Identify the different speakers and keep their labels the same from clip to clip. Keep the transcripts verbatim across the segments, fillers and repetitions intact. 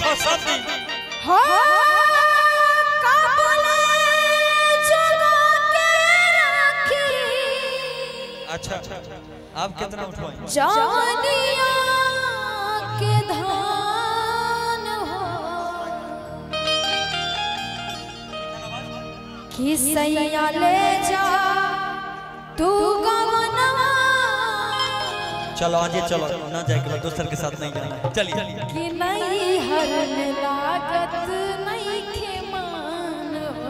Speaker 1: फसती
Speaker 2: हो काबुले जगा के रखी।
Speaker 1: अच्छा आप कितना उठवाएं?
Speaker 2: जानिया के धान हो कि सैया ले जा तू गवनवा।
Speaker 1: चलो आजे चलो ना जाए के दोस्त के साथ नहीं जाएंगे। चलिए
Speaker 2: कि नहीं हर में लागत नहीं के मान हो।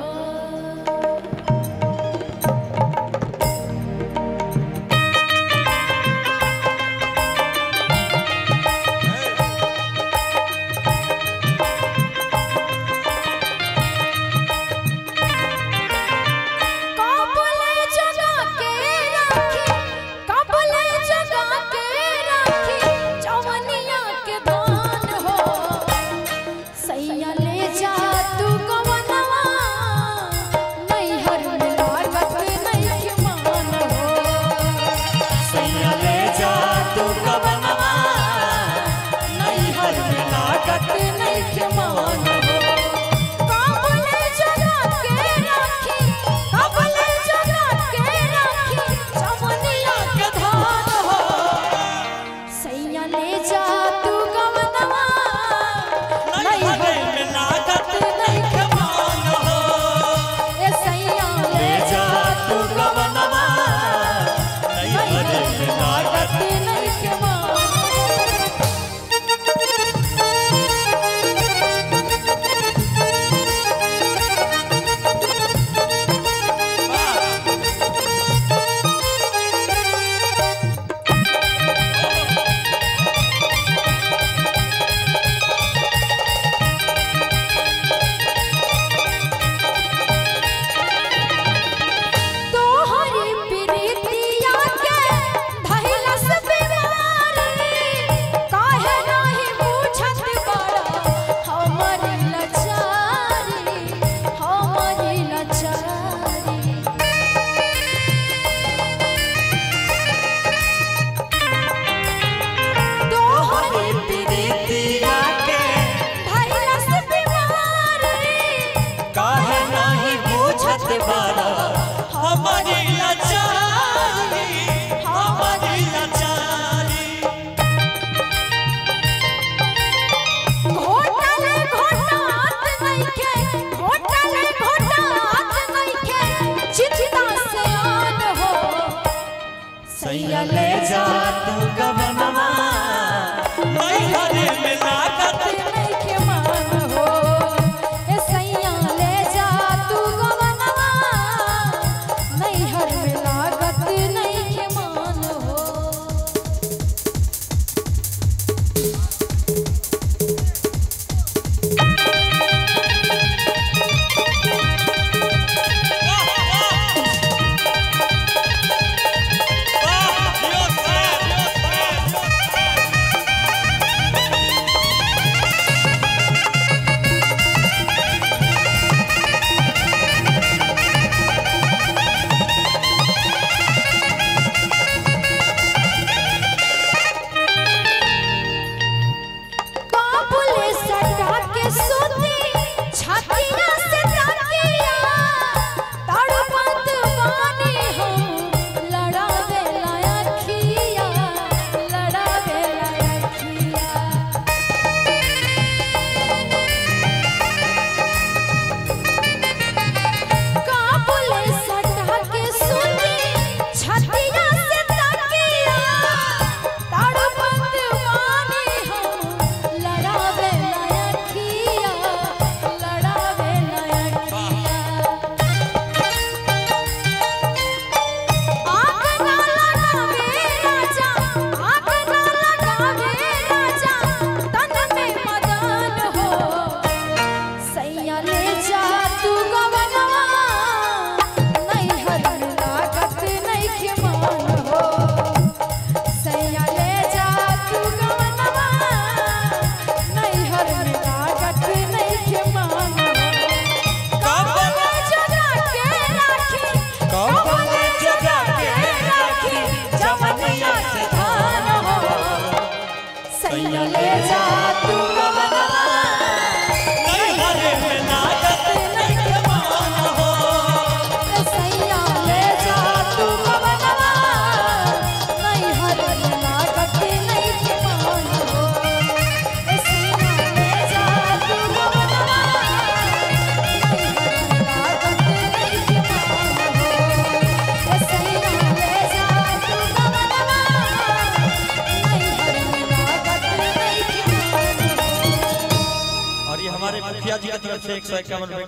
Speaker 1: सैया ले जा तू गवनवा नहीं हरे में लागत
Speaker 2: नहीं के मान हो। ए सैया ले जा तू गवनवा नहीं हर में लागत नहीं के मान हो।
Speaker 1: सैया ले जा तू गवनवा। से एक सौ इक्यावन